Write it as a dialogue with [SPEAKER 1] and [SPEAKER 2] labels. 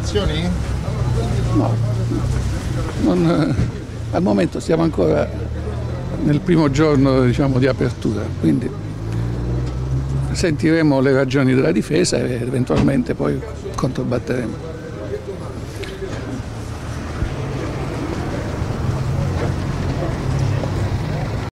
[SPEAKER 1] restrizioni?
[SPEAKER 2] No, al momento siamo ancora nel primo giorno, diciamo, di apertura, quindi sentiremo le ragioni della difesa e eventualmente poi controbatteremo.